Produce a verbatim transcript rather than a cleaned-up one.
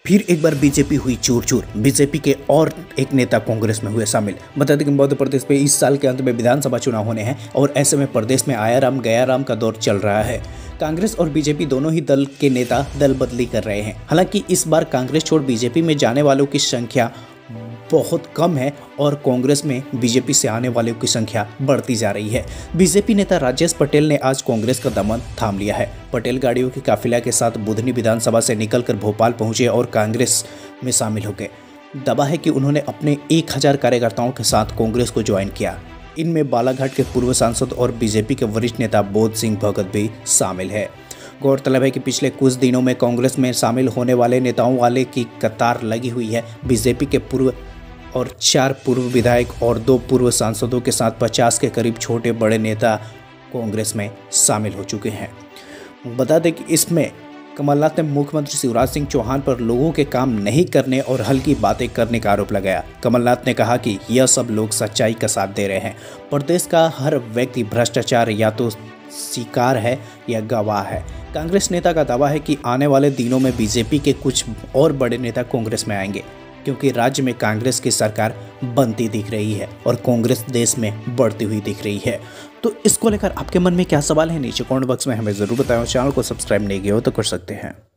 फिर एक बार बीजेपी हुई चूर चूर। बीजेपी के और एक नेता कांग्रेस में हुए शामिल। बता दें कि मध्य प्रदेश में इस साल के अंत में विधानसभा चुनाव होने हैं और ऐसे में प्रदेश में आया राम गया राम का दौर चल रहा है। कांग्रेस और बीजेपी दोनों ही दल के नेता दल बदली कर रहे हैं। हालांकि इस बार कांग्रेस छोड़ बीजेपी में जाने वालों की संख्या बहुत कम है और कांग्रेस में बीजेपी से आने वालों की संख्या बढ़ती जा रही है। बीजेपी नेता राजेश पटेल ने आज कांग्रेस का दमन थाम लिया है। पटेल गाड़ियों की काफिला के साथ बुधनी विधानसभा से निकलकर भोपाल पहुंचे और कांग्रेस में शामिल हो गए। दावा है कि उन्होंने अपने एक हजार कार्यकर्ताओं के साथ कांग्रेस को ज्वाइन किया। इनमें बालाघाट के पूर्व सांसद और बीजेपी के वरिष्ठ नेता बोध सिंह भगत भी शामिल है। गौरतलब है कि पिछले कुछ दिनों में कांग्रेस में शामिल होने वाले नेताओं वाले की कतार लगी हुई है। बीजेपी के पूर्व और चार पूर्व विधायक और दो पूर्व सांसदों के साथ पचास के करीब छोटे बड़े नेता कांग्रेस में शामिल हो चुके हैं। बता दें कि इसमें कमलनाथ ने मुख्यमंत्री शिवराज सिंह चौहान पर लोगों के काम नहीं करने और हल्की बातें करने का आरोप लगाया। कमलनाथ ने कहा कि यह सब लोग सच्चाई का साथ दे रहे हैं। प्रदेश का हर व्यक्ति भ्रष्टाचार या तो शिकार है या गवाह है। कांग्रेस नेता का दावा है कि आने वाले दिनों में बीजेपी के कुछ और बड़े नेता कांग्रेस में आएंगे, क्योंकि राज्य में कांग्रेस की सरकार बनती दिख रही है और कांग्रेस देश में बढ़ती हुई दिख रही है। तो इसको लेकर आपके मन में क्या सवाल है, नीचे कमेंट बॉक्स में हमें जरूर बताएं। चैनल को सब्सक्राइब नहीं किया हो तो कर सकते हैं।